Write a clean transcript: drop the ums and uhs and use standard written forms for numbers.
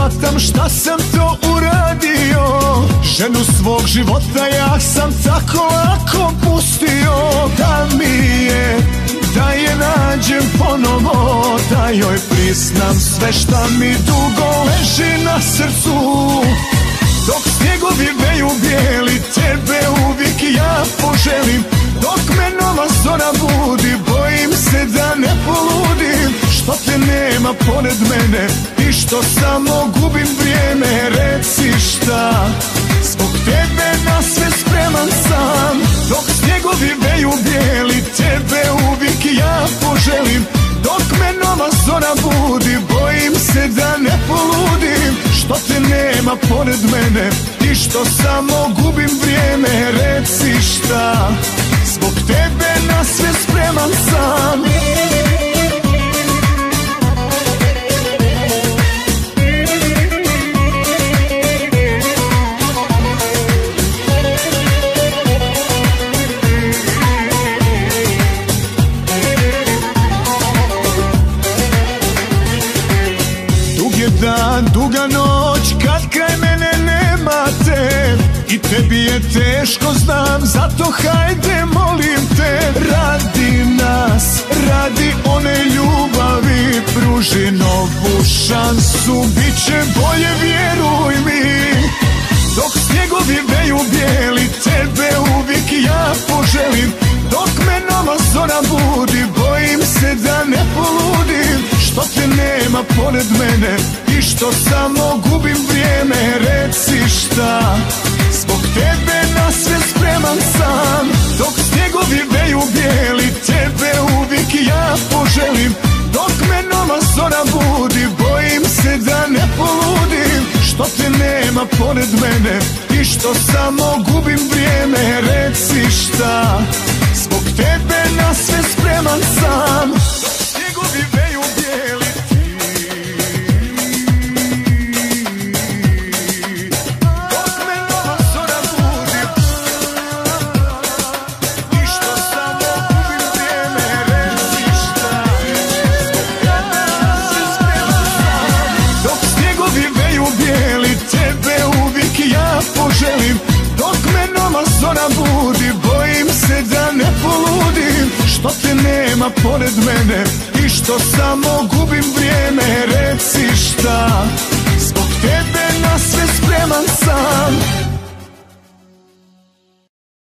shvatam šta sam to uradio. Ženu svog života ja sam tako lako pustio. Da mi je, da je nađem ponovo, da joj priznam sve šta mi dugo leži na srcu. Dok snjegovi veju bijeli, tebe uvijek ja poželim. Dok me nova zora budi, bojim se da ne poludim. Što te nema pored mene i što samo gubim vrijeme. Reci šta, zbog tebe na sve spreman sam. Dok snjegovi veju bijeli, tebe uvijek ja poželim. Dok me nova zora budi, bojim se da ne poludim. Što te nema pored mene i što samo gubim vrijeme. Reci šta, zbog tebe na sve spreman sam. Dan, duga noć, kad kraj mene nemate i tebi je teško, znam, zato hajde molim te. Radi nas, radi one ljubavi, pruži novu šansu, bit će bolje, vjeruj mi. Dok snjegovi veju bijeli, tebe uvijek ja poželim. Dok me nova zora budi, bojim se da ne poludim. Što te nema pored mene i što samo gubim vrijeme. Reci šta, zbog tebe na sve spreman sam. Dok snjegovi veju bijeli, tebe uvijek ja poželim. Dok me nova zora budi, bojim se da ne poludim. Što te nema pored mene i što samo gubim vrijeme. Reci šta, zbog tebe na sve spreman sam. Dok snjegovi veju bijeli, dok me nova zora budi i što samo gubim vrijeme. Reci šta, zbog tebe na sve spreman sam. Dok snjegovi veju bijeli, tebe uvijek ja poželim. Dok me nova zora budi, bojim se da ne poludim. Što te nema pored mene i što samo gubim vrijeme.